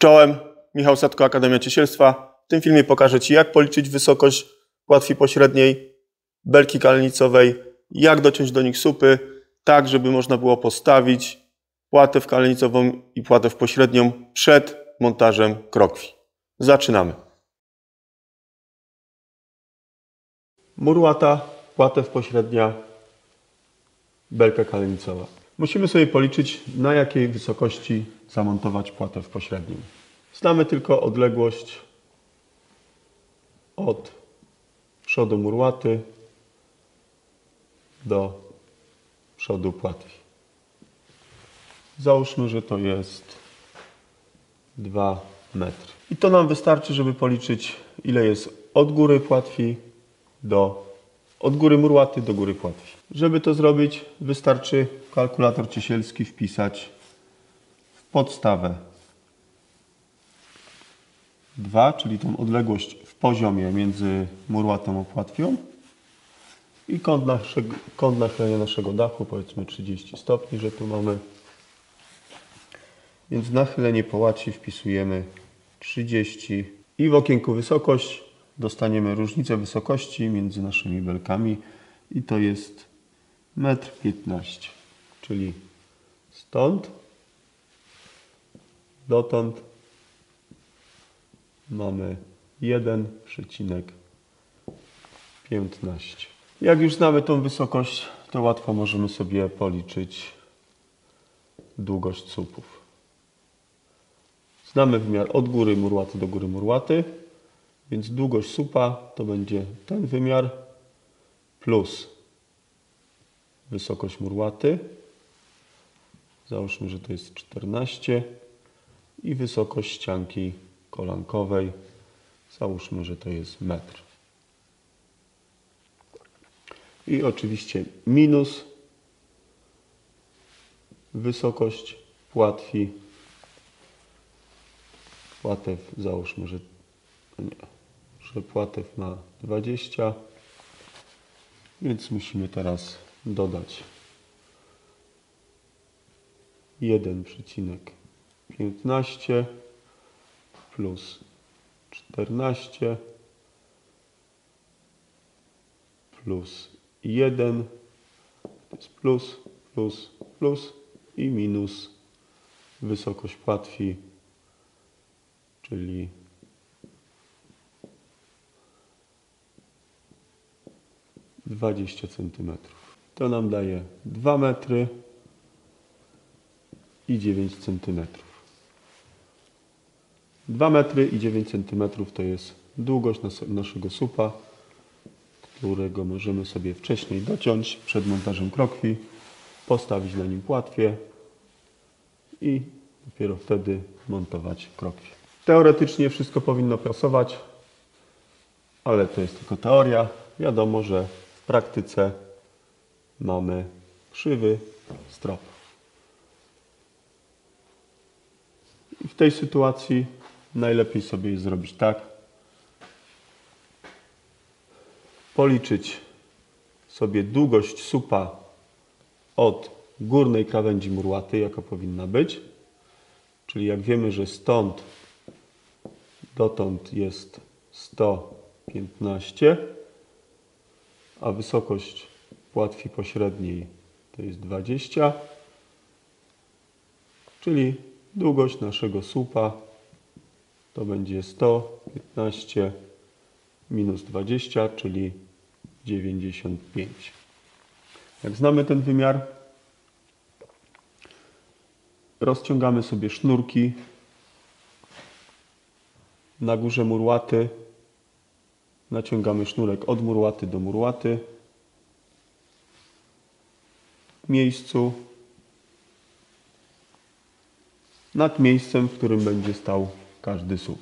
Czołem, Michał Sadko, Akademia Ciesielstwa. W tym filmie pokażę Ci, jak policzyć wysokość płatwi pośredniej, belki kalenicowej, jak dociąć do nich słupy, tak żeby można było postawić płatę kalenicową i płatę pośrednią przed montażem krokwi. Zaczynamy. Mur łata, płatew pośrednia, belka kalenicowa. Musimy sobie policzyć, na jakiej wysokości zamontować płatew pośrednią. Znamy tylko odległość od przodu mur łaty do przodu płatwi. Załóżmy, że to jest 2 metry. I to nam wystarczy, żeby policzyć, ile jest od góry płatwi od góry mur łaty do góry płatwi. Żeby to zrobić, wystarczy kalkulator ciesielski wpisać w podstawę 2, czyli tą odległość w poziomie między mur łatą a płatwią, i kąt nachylenia naszego dachu, powiedzmy 30 stopni, że tu mamy. Więc nachylenie po łacie wpisujemy 30 i w okienku wysokość dostaniemy różnicę wysokości między naszymi belkami i to jest 1,15 m, czyli stąd dotąd mamy 1,15. Jak już znamy tą wysokość, to łatwo możemy sobie policzyć długość słupów. Znamy wymiar od góry mur łaty do góry mur łaty, więc długość słupa to będzie ten wymiar plus wysokość mur łaty. Załóżmy, że to jest 14 i wysokość ścianki kolankowej. Załóżmy, że to jest metr. I oczywiście minus wysokość płatwi. Płatew, załóżmy, że płatew ma 20, więc musimy teraz dodać 1,15 plus 14 plus 1, to jest plus, plus, plus i minus wysokość płatwi, czyli 20 cm. To nam daje 2 metry i 9 cm. 2 metry i 9 cm to jest długość naszego słupa, którego możemy sobie wcześniej dociąć przed montażem krokwi, postawić na nim płatwię i dopiero wtedy montować krokwie. Teoretycznie wszystko powinno pasować, ale to jest tylko teoria. Wiadomo, że w praktyce mamy krzywy strop. I w tej sytuacji najlepiej sobie jest zrobić tak. Policzyć sobie długość słupa od górnej krawędzi mur łaty, jaka powinna być. Czyli jak wiemy, że stąd dotąd jest 115, a wysokość płatwi pośredniej to jest 20, czyli długość naszego słupa to będzie 115 minus 20, czyli 95. Jak znamy ten wymiar, rozciągamy sobie sznurki na górze mur łaty, naciągamy sznurek od mur łaty do mur łaty, w miejscu nad miejscem, w którym będzie stał każdy słup.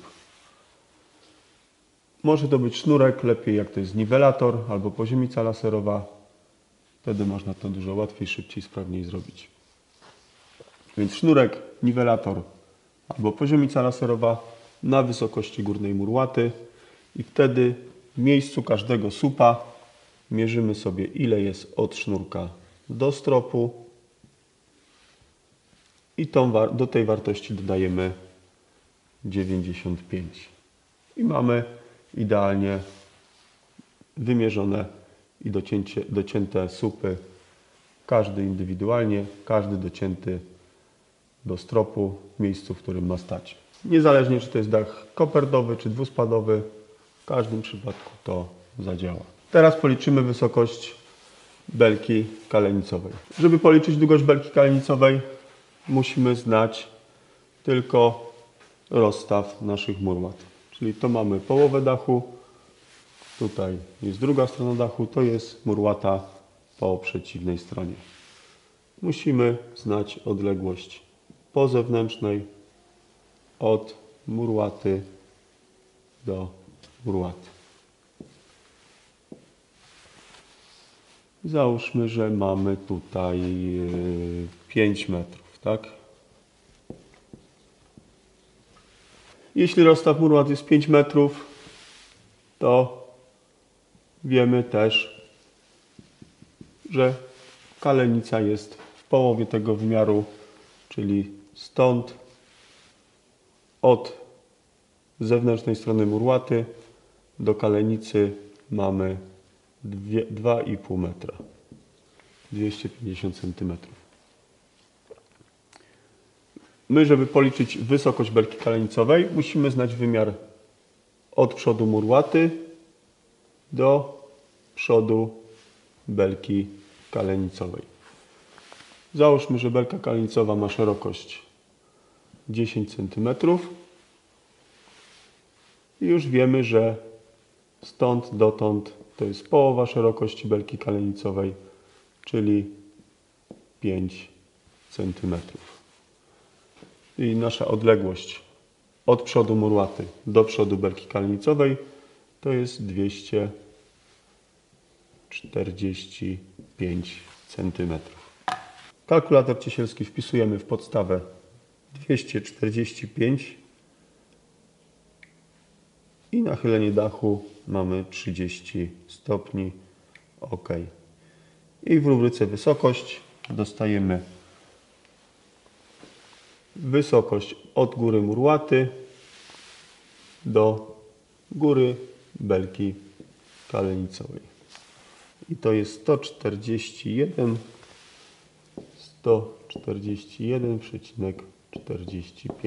Może to być sznurek, lepiej jak to jest niwelator albo poziomica laserowa. Wtedy można to dużo łatwiej, szybciej, sprawniej zrobić. Więc sznurek, niwelator albo poziomica laserowa na wysokości górnej mur łaty i wtedy w miejscu każdego słupa mierzymy sobie, ile jest od sznurka do stropu i do tej wartości dodajemy 95. I mamy idealnie wymierzone i docięte słupy. Każdy indywidualnie, każdy docięty do stropu w miejscu, w którym ma stać. Niezależnie, czy to jest dach kopertowy, czy dwuspadowy, w każdym przypadku to zadziała. Teraz policzymy wysokość belki kalenicowej. Żeby policzyć długość belki kalenicowej, musimy znać tylko rozstaw naszych murłat. Czyli to mamy połowę dachu, tutaj jest druga strona dachu, to jest murłata po przeciwnej stronie. Musimy znać odległość po zewnętrznej od murłaty do murłaty. Załóżmy, że mamy tutaj 5 metrów, tak? Jeśli rozstaw murłat jest 5 metrów, to wiemy też, że kalenica jest w połowie tego wymiaru, czyli stąd od zewnętrznej strony murłaty do kalenicy mamy 2,5 metra, 250 cm. My, żeby policzyć wysokość belki kalenicowej, musimy znać wymiar od przodu murłaty do przodu belki kalenicowej. Załóżmy, że belka kalenicowa ma szerokość 10 cm. I już wiemy, że stąd dotąd to jest połowa szerokości belki kalenicowej, czyli 5 cm. I nasza odległość od przodu murłaty do przodu belki kalenicowej to jest 245 cm. Kalkulator ciesielski wpisujemy w podstawę 245 i nachylenie dachu mamy 30 stopni. OK. I w rubryce wysokość dostajemy wysokość od góry murłaty do góry belki kalenicowej. I to jest 141,45.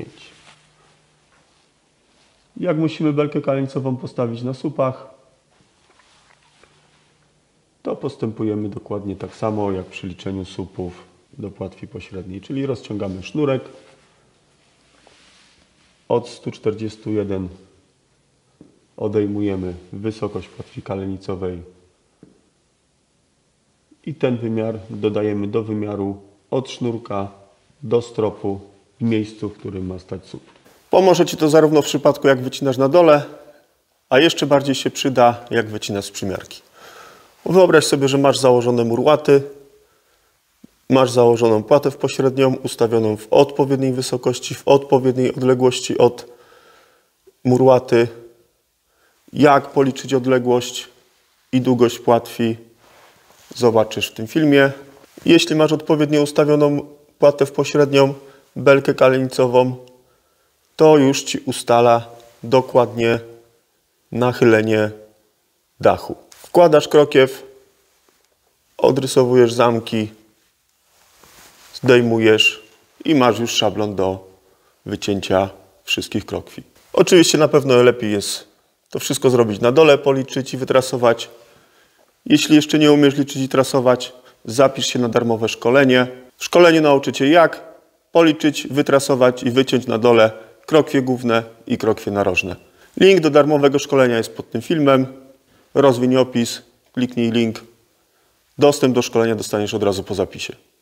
Jak musimy belkę kalenicową postawić na słupach, to postępujemy dokładnie tak samo jak przy liczeniu słupów do płatwi pośredniej, czyli rozciągamy sznurek od 141, odejmujemy wysokość płatwi kalenicowej i ten wymiar dodajemy do wymiaru od sznurka do stropu w miejscu, w którym ma stać słup. Pomoże Ci to zarówno w przypadku, jak wycinasz na dole, a jeszcze bardziej się przyda, jak wycinasz z przymiarki. Wyobraź sobie, że masz założone murłaty, masz założoną płatę pośrednią, ustawioną w odpowiedniej wysokości, w odpowiedniej odległości od murłaty. Jak policzyć odległość i długość płatwi, zobaczysz w tym filmie. Jeśli masz odpowiednio ustawioną płatę pośrednią, belkę kalenicową, to już Ci ustala dokładnie nachylenie dachu. Wkładasz krokiew, odrysowujesz zamki, zdejmujesz i masz już szablon do wycięcia wszystkich krokwi. Oczywiście na pewno lepiej jest to wszystko zrobić na dole, policzyć i wytrasować. Jeśli jeszcze nie umiesz liczyć i trasować, zapisz się na darmowe szkolenie. W szkoleniu nauczę Cię, jak policzyć, wytrasować i wyciąć na dole krokwie główne i krokwie narożne. Link do darmowego szkolenia jest pod tym filmem. Rozwiń opis, kliknij link. Dostęp do szkolenia dostaniesz od razu po zapisie.